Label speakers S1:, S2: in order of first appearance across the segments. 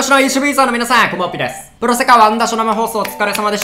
S1: しの 1V ユーザーの皆さん、こんばんぴです。プロセカワンダショ生放送お疲れ様でした。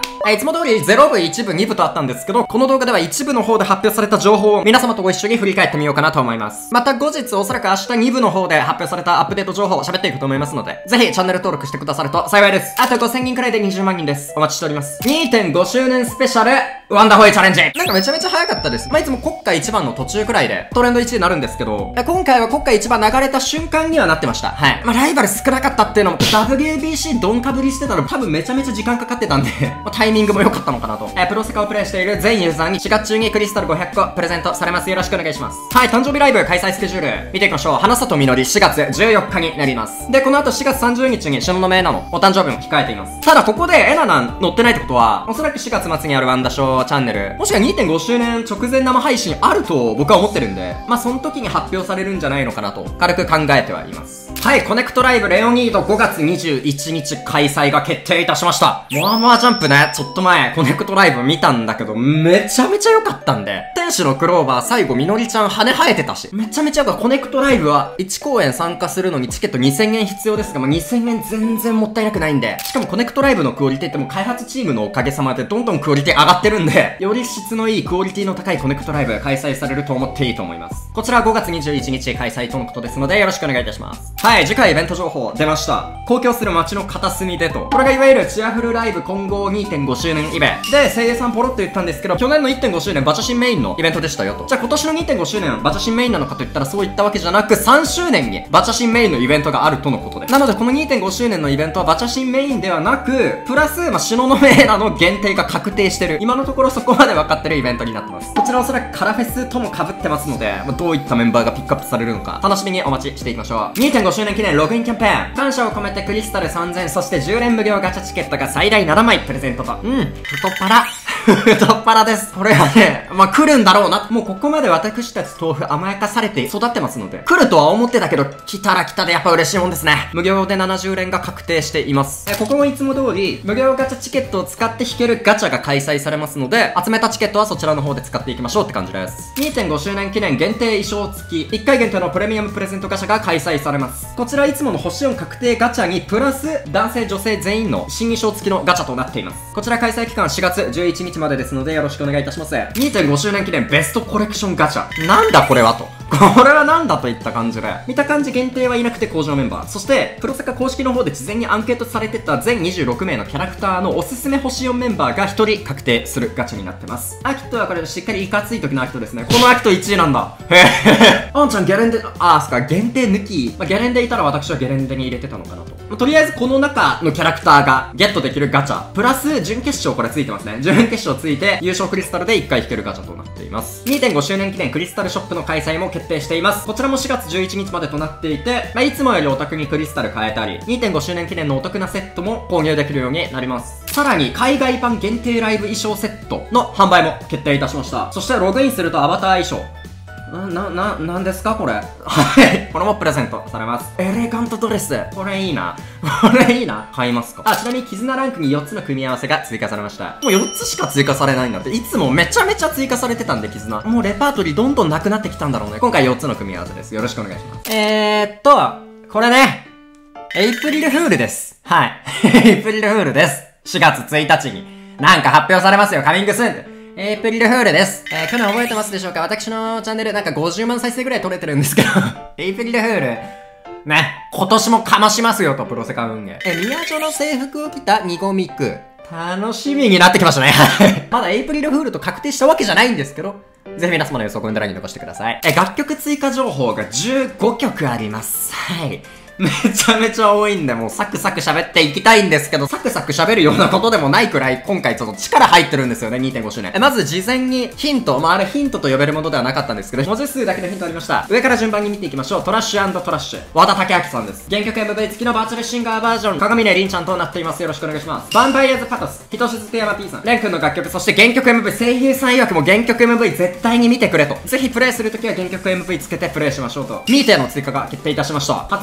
S1: いつも通り0部、1部、2部とあったんですけど、この動画では1部の方で発表された情報を皆様とご一緒に振り返ってみようかなと思います。また後日おそらく明日2部の方で発表されたアップデート情報を喋っていくと思いますので、ぜひチャンネル登録してくださると幸いです。あと5000人くらいで20万人です。お待ちしております。2.5 周年スペシャル、ワンダホイチャレンジ。なんかめちゃめちゃ早かったです。いつも国家1番の途中くらいでトレンド1位になるんですけど、今回は国家1番流れた瞬間にはなってました。はい。ライバル少なかったっていうのも、WBC ドンかぶりしてたの多分めちゃめちゃ時間かかってたんでタイミングも良かったのかなと。プロセカをプレイしている全ユーザーに4月中にクリスタル500個プレゼントされます。よろしくお願いします。はい、誕生日ライブ開催スケジュール見ていきましょう。花里みのり4月14日になります。で、この後4月30日に東雲エナのお誕生日も控えています。ただここでエナナ乗ってないってことは、おそらく4月末にあるワンダショーチャンネル、もしくは 2.5 周年直前生配信あると僕は思ってるんで、その時に発表されるんじゃないのかなと軽く考えてはいます。はい、コネクトライブレオニード5月21日開催が決定いたしました。モアモアジャンプね、ちょっと前コネクトライブ見たんだけど、めちゃめちゃ良かったんで、天使のクローバー最後みのりちゃん羽生えてたし、めちゃめちゃ良かった。コネクトライブは1公演参加するのにチケット2000円必要ですが、2000円全然もったいなくないんで、しかもコネクトライブのクオリティってもう開発チームのおかげさまでどんどんクオリティ上がってるんで、より質のいいクオリティの高いコネクトライブが開催されると思っていいと思います。こちら5月21日開催とのことですのでよろしくお願いいたします。はい、次回イベント情報出ました。公共する街の片隅でと。これがいわゆるチアフルライブ混合 2.5 周年イベントで、声優さんポロッと言ったんですけど、去年の 1.5 周年バチャシンメインのイベントでしたよと。じゃあ今年の 2.5 周年バチャシンメインなのかと言ったらそういったわけじゃなく、3周年にバチャシンメインのイベントがあるとのことで。なのでこの 2.5 周年のイベントはバチャシンメインではなく、プラス、東雲エナの限定が確定してる。今のところそこまで分かってるイベントになってます。こちらおそらくカラフェスとも被ってますので、どういったメンバーがピックアップされるのか楽しみにお待ちしていきましょう。 2.5 周年記念ログインキャンペーン、感謝を込めてクリスタル3000、そして10連無料ガチャチケットが最大7枚プレゼントと。太っ腹太っ腹です。これはね、来るんだろうな。もうここまで私たち豆腐甘やかされて育ってますので、来るとは思ってたけど、来たら来たでやっぱ嬉しいもんですね。無料で70連が確定しています。ここもいつも通り、無料ガチャチケットを使って引けるガチャが開催されますので、集めたチケットはそちらの方で使っていきましょうって感じです。2.5 周年記念限定衣装付き、1回限定のプレミアムプレゼントガチャが開催されます。こちらいつもの星4確定ガチャに、プラス男性女性全員の新衣装付きのガチャとなっています。こちら開催期間4月11日までですのでよろしくお願いいたします。2.5 周年記念ベストコレクションガチャ。なんだこれはと。これはなんだといった感じで。見た感じ限定はいなくて工場メンバー。そして、プロセカ公式の方で事前にアンケートされてた全26名のキャラクターのおすすめ星4メンバーが1人確定するガチャになってます。アキトはこれしっかりいかつい時のアキトですね。このアキト1位なんだ。へへ。あんちゃんゲレンデ、そっか、限定抜き。ゲレンデいたら私はゲレンデに入れてたのかなと。とりあえずこの中のキャラクターがゲットできるガチャ。プラス準決勝これついてますね。準決勝ついて優勝クリスタルで1回引けるガチャとなっています。2.5 周年記念クリスタルショップの開催も決定しています。こちらも4月11日までとなっていて、いつもよりお得にクリスタル買えたり、2.5 周年記念のお得なセットも購入できるようになります。さらに海外版限定ライブ衣装セットの販売も決定いたしました。そしてログインするとアバター衣装。なんですかこれ。はい。これもプレゼントされます。エレガントドレス。これいいな。これいいな。買いますか。ちなみに絆ランクに4つの組み合わせが追加されました。もう4つしか追加されないんだって。いつもめちゃめちゃ追加されてたんで、絆。もうレパートリーどんどんなくなってきたんだろうね。今回4つの組み合わせです。よろしくお願いします。これね。エイプリルフールです。はい。エイプリルフールです。4月1日に。なんか発表されますよ。カミングスーンって。エイプリルフールです。去年覚えてますでしょうか。私のチャンネルなんか50万再生ぐらい撮れてるんですけど、エイプリルフール、ね、今年もかましますよと、プロセカ運営。宮女の制服を着たニゴミク。楽しみになってきましたね。まだエイプリルフールと確定したわけじゃないんですけど、ぜひ皆様の予想をコメント欄に残してください。楽曲追加情報が15曲あります。はい。めちゃめちゃ多いんで、もうサクサク喋っていきたいんですけど、サクサク喋るようなことでもないくらい、今回ちょっと力入ってるんですよね、2.5 周年。まず事前にヒント、あれヒントと呼べるものではなかったんですけど、文字数だけのヒントありました。上から順番に見ていきましょう。トラッシュ&トラッシュ。和田武明さんです。原曲 MV 付きのバーチャルシンガーバージョン、鏡音凛ちゃんとなっています。よろしくお願いします。ヴァンパイアーズパトス、ひとしずてやま P さん、レン君の楽曲、そして原曲 MV、声優さん曰くも原曲 MV 絶対に見てくれと。ぜひプレイするときは原曲 MV つけてプレイしましょうと。ミーテの追加が決定いたしました。初音ミク、そし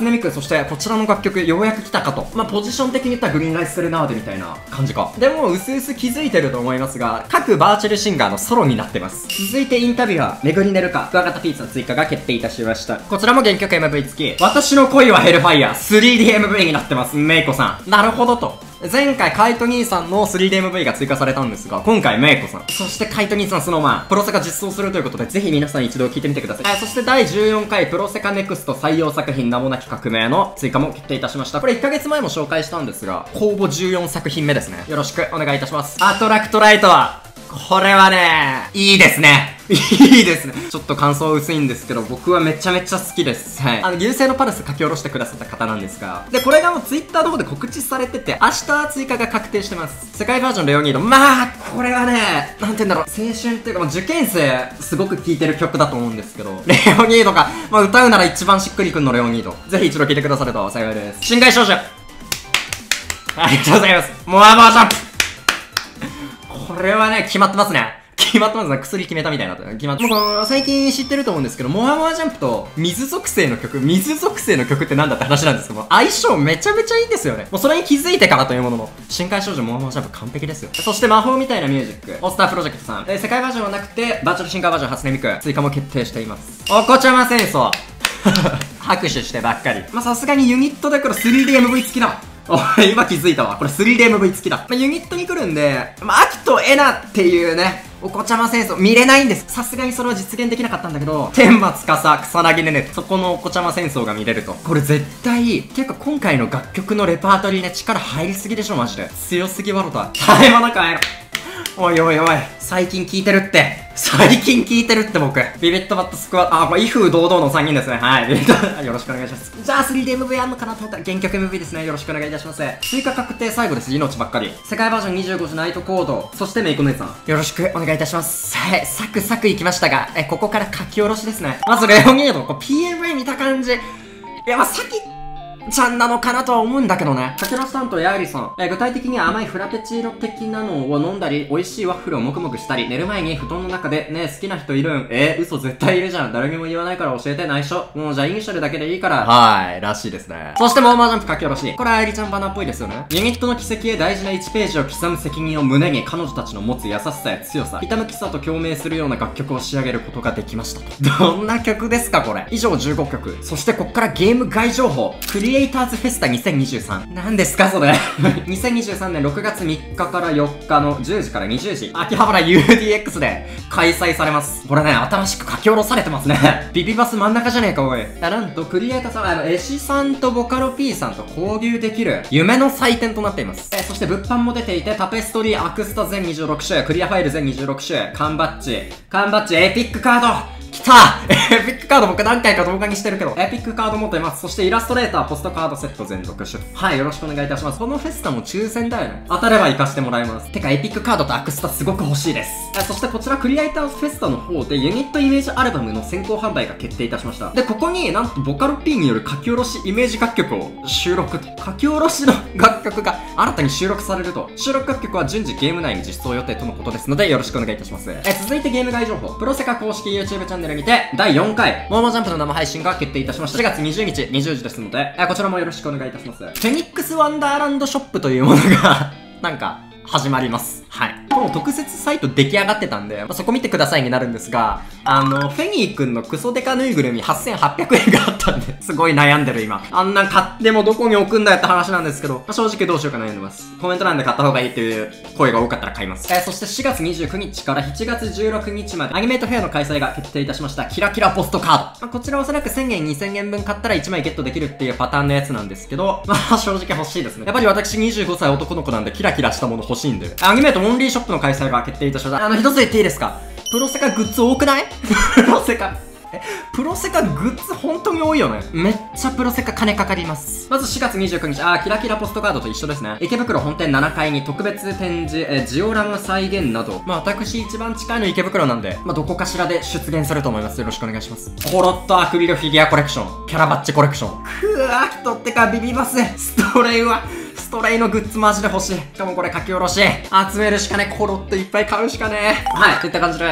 S1: してこちらの楽曲ようやく来たかと。ポジション的に言ったらグリーンライスセレナーデみたいな感じか。でもうすうす気づいてると思いますが、各バーチャルシンガーのソロになってます。続いてインタビュアー、めぐりねるか、クワガタピーツの追加が決定いたしました。こちらも原曲 MV 付き。私の恋はヘルファイヤー 3DMV になってます。メイコさん。なるほどと。前回カイト兄さんの 3DMV が追加されたんですが、今回メイコさん、そしてカイト兄さんスノーマン、プロセカ実装するということで、ぜひ皆さん一度聞いてみてください。そして第14回プロセカネクスト採用作品名もなき革命の追加も決定いたしました。これ1ヶ月前も紹介したんですが、公募14作品目ですね。よろしくお願いいたします。アトラクトライトは、これはね、いいですね。いいですね。ちょっと感想薄いんですけど、僕はめちゃめちゃ好きです。はい。優勢のパルス書き下ろしてくださった方なんですが。で、これがもう Twitter の方で告知されてて、明日追加が確定してます。世界バージョンレオニード。これはね、なんて言うんだろう。青春っていうか、受験生、すごく聴いてる曲だと思うんですけど、レオニードが、歌うなら一番しっくりくんのレオニード。ぜひ一度聴いてくださると幸いです。新外少女。ありがとうございます。モアバージョン。これはね、決まってますね。決まってますね。薬決めたみたいな。決まってもう最近知ってると思うんですけど、モアモアジャンプと水属性の曲ってなんだって話なんですけども、相性めちゃめちゃいいんですよね。もうそれに気づいてからというものの、深海少女モアモアジャンプ完璧ですよ。そして魔法みたいなミュージック、オースタープロジェクトさん。世界バージョンはなくて、バーチャルシンガーバージョン初音ミク、追加も決定しています。おこちゃま戦争。拍手してばっかり。さすがにユニットでこれ 3DMV 付きだ。今気づいたわ。これ 3DMV 付きだ。ユニットに来るんで、アキとエナっていうね、お子ちゃま戦争見れないんです。さすがにそれは実現できなかったんだけど、天馬司、草薙ねね、そこのお子ちゃま戦争が見れると。これ絶対、ていうか今回の楽曲のレパートリーね、力入りすぎでしょ、マジで。強すぎワロタ。絶え間なく会えろ。おいおいおい。最近聞いてるって。僕。ビビットバットスクワット、これ威風堂々の3人ですね。はい。ビビット、よろしくお願いします。じゃあ 3DMV あんのかなと思ったら原曲 MV ですね。よろしくお願いいたします。追加確定最後です。命ばっかり。世界バージョン25時ナイトコード。そしてメイコ姉さん。よろしくお願いいたします。はい。サクサクいきましたが、ここから書き下ろしですね。まずレオニード、PMV 見た感じ。いや、さっき、ちゃんなのかなとは思うんだけどね。書き下ろし担当ヤーリさん。具体的には甘いフラペチーノ的なのを飲んだり、美味しいワッフルをもくもくしたり、寝る前に布団の中で、ね、好きな人いるん？嘘絶対いるじゃん。誰にも言わないから教えて内緒。もうじゃあイニシャルだけでいいから。はい、らしいですね。そしてモーマージャンプ書き下ろし。これはアイリちゃんバナーっぽいですよね。ユニットの軌跡へ大事な1ページを刻む責任を胸に彼女たちの持つ優しさや強さ、ひたむきさと共鳴するような楽曲を仕上げることができましたと。どんな曲ですかこれ。以上15曲。そしてこっからゲーム外情報。クリエイターズフェスタ2023。何ですかそれ。2023年6月3日から4日の10時から20時、秋葉原 UDX で開催されます。これね、新しく書き下ろされてますね。ビビバス真ん中じゃねえか、おい。なんと、クリエイターさん、絵師さんとボカロ P さんと交流できる夢の祭典となっています。そして物販も出ていて、タペストリー、アクスタ全26種、クリアファイル全26種、缶バッジ、エピックカード来たエピックカード僕何回か動画にしてるけど、エピックカード持っています。そしてイラストレーター、ポストカードセット全6種。はい、よろしくお願いいたします。このフェスタも抽選だよね。当たれば行かしてもらいます。てか、エピックカードとアクスタすごく欲しいです。そしてこちらクリエイターズフェスタの方でユニットイメージアルバムの先行販売が決定いたしました。で、ここになんとボカロ P による書き下ろしイメージ楽曲を収録。書き下ろしの楽曲が新たに収録されると。収録楽曲は順次ゲーム内に実装予定とのことですので、よろしくお願いいたします。続いてゲーム外情報。プロセカ公式 YouTube チャンネルにて、第4回、モーモージャンプの生配信が決定いたしました。4月20日20時ですので、こちらもよろしくお願いいたします。フェニックスワンダーランドショップというものが、なんか、始まります。はい。この特設サイト出来上がってたんで、そこ見てくださいになるんですが、フェニー君のクソデカぬいぐるみ8800円があったんで、すごい悩んでる今。あんなん買ってもどこに置くんだよって話なんですけど、正直どうしようか悩んでます。コメント欄で買った方がいいっていう声が多かったら買います。そして4月29日から7月16日まで、アニメートフェアの開催が決定いたしました、キラキラポストカード。こちらおそらく1000円2000円分買ったら1枚ゲットできるっていうパターンのやつなんですけど、正直欲しいですね。やっぱり私25歳男の子なんでキラキラしたもの欲しいんで。アニメートオンリーショップの開催が決定いたしました。一つ言っていいですか？プロセカグッズ多くない？プロセカグッズ本当に多いよね。めっちゃプロセカ金かかります。まず4月29日、キラキラポストカードと一緒ですね。池袋本店7階に特別展示、ジオラマ再現など、私一番近いの池袋なんで、どこかしらで出現すると思います。よろしくお願いします。コロッとアクリルフィギュアコレクション、キャラバッチコレクション。秋とってかビビバス、ストレイのグッズマジで欲しい。しかもこれ書き下ろし。集めるしかね、コロッといっぱい買うしかね。はい、といった感じで、ちょっ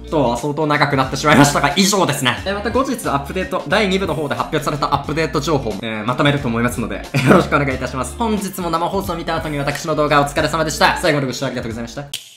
S1: と相当長くなってしまいましたが、以上ですね。また後日アップデート、第2部の方で発表されたアップデート情報も、まとめると思いますので、よろしくお願いいたします。本日も生放送を見た後に私の動画お疲れ様でした。最後までご視聴ありがとうございました。